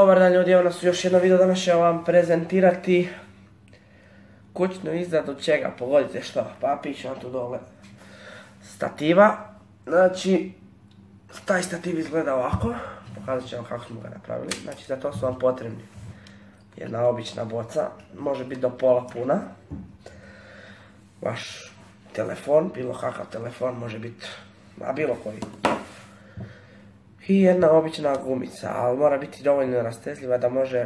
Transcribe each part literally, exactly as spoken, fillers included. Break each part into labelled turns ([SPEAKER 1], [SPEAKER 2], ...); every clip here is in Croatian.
[SPEAKER 1] Dobar dan ljudi, evo nas još jedno video, danas ću vam prezentirati kućnu izradu čega, pogodite što, pa piše vam tu dole stativa. Znači, taj stativ izgleda ovako, pokazat ću vam kako smo ga napravili. Znači, za to su vam potrebni jedna obična boca, može biti do pola puna, vaš telefon, bilo kakav telefon, može biti na bilo koji. I jedna obična gumica, ali mora biti dovoljno rastezljiva da može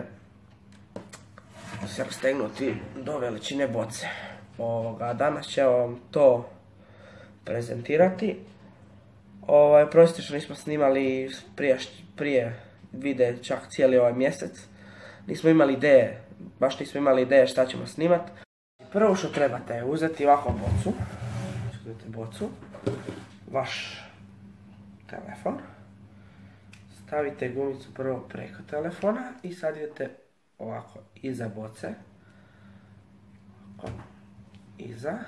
[SPEAKER 1] se rastegnuti do veličine boce. Ovoga, danas ću vam to prezentirati. Ovaj, prostite što nismo snimali prije, prije vide čak cijeli ovaj mjesec. Nismo imali ideje, baš nismo imali ideje šta ćemo snimati. Prvo što trebate je uzeti ovakvu bocu, uzeti bocu, vaš telefon. Stavite gumicu prvo preko telefona i sad idete ovako iza boce, ovako, iza,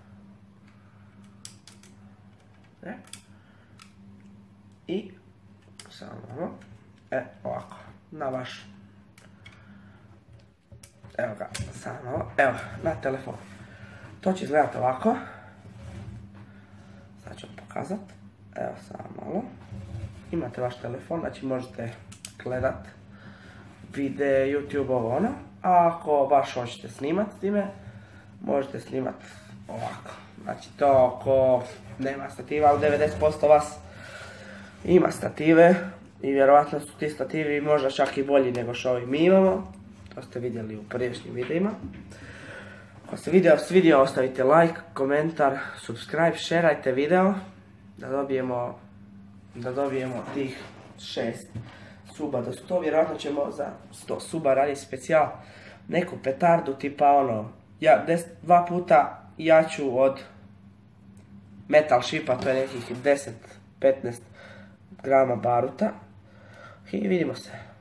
[SPEAKER 1] e. I samo, e, ovako, na vaš, evo ga, samo, evo, na telefon. To će izgledati ovako, sad ću vam pokazat, evo samo malo. Imate vaš telefon, znači možete gledat videe, YouTube, ovo ono. A ako baš hoćete snimat s time, možete snimat ovako. Znači to ako nema stativa, ali devedeset posto vas ima stative i vjerovatno su ti stativi možda čak i bolji nego što ovi mi imamo. To ste vidjeli u prijašnjim videima. Ako se video svidio, ostavite like, komentar, subscribe, šerajte video da dobijemo da dobijemo tih šest suba do sto, vjerojatno ćemo za sto suba raditi specijal, neku petardu tipa ono, ja, des, dva puta jaču od metal šipa, to je nekih deset do petnaest grama baruta i vidimo se.